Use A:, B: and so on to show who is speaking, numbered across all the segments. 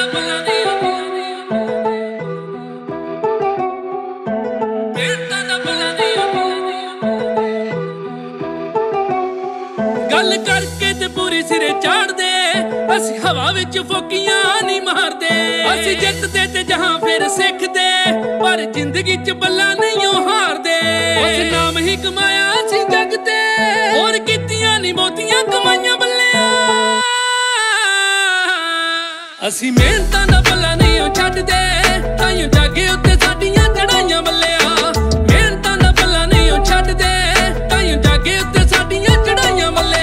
A: गल करके ते पूरी सिरे चाड़दे असी हवा विच फोकियां नहीं मारदे असी जितदे ते जहां फिर सिखदे पर जिंदगी च बल्ला नहीं हारदे उस नाम ही कमाया असी जग ते होर कीतियां नहीं मोतियां कमाइयां बल्लिया असी मेहनतां दा बल्ला नहीं छड्डदे ताइयों जागे उत्ते साडियां चढ़ाइयां बल्लिया मेहनतां दा बल्ला नहीं छड्डदे ताइयों जागे उत्ते साडियां चढ़ाइयां बल्लिया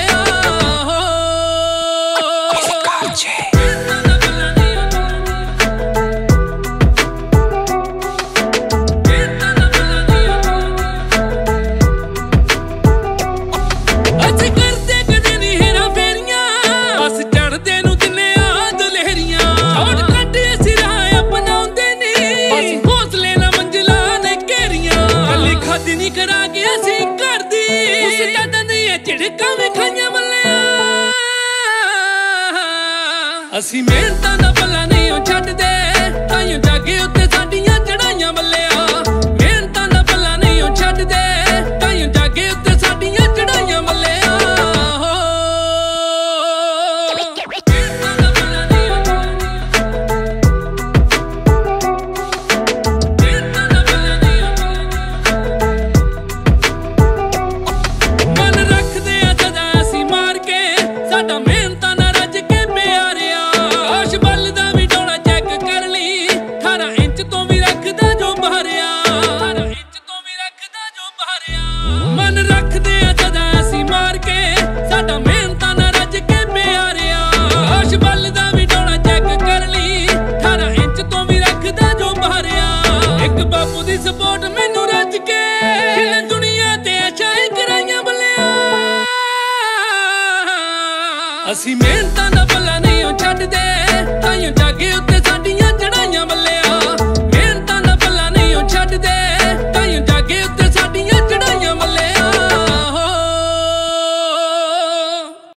A: ਅਸੀਂ ਮਿਹਨਤਾਂ ਦਾ ਪੱਲਾ ਨਹੀਂ ਛੱਡਦੇ ਤਾਈਂ ਜਾਗੇ ਉੱਤੇ ਸਾਡੀਆਂ ਚੜਾਈਆਂ ਬੱਲਿਆ ਮਿਹਨਤਾਂ ਦਾ ਪੱਲਾ ਨਹੀਂ ਛੱਡਦੇ ਤਾਈਂ ਜਾਗੇ ਉੱਤੇ ਸਾਡੀਆਂ ਚੜਾਈਆਂ ਬੱਲਿਆ ਮਨ ਰੱਖਦੇ ਆ ਸਦਾ ਅਸੀਂ ਮਾਰ ਕੇ ਸਾਡਾ ਮਿਹਨਤਾਂ ਨਾਲ ਰੱਜ ਕੇ मन रखदे आ सदा असी मार के साडा मेहनतां नाल रज के प्यारिया आश बल दा भी डोला चेक कर ली 18 इंच तो भी रखदा जो बहारिया एक बापू दी सपोर्ट मैनू रज के दुनिया ते चाहे कराइयां बल्लिया असी मेहनतां दा पल्ला नहीं छड्डदे ताइयों जागे उत्ते साडियां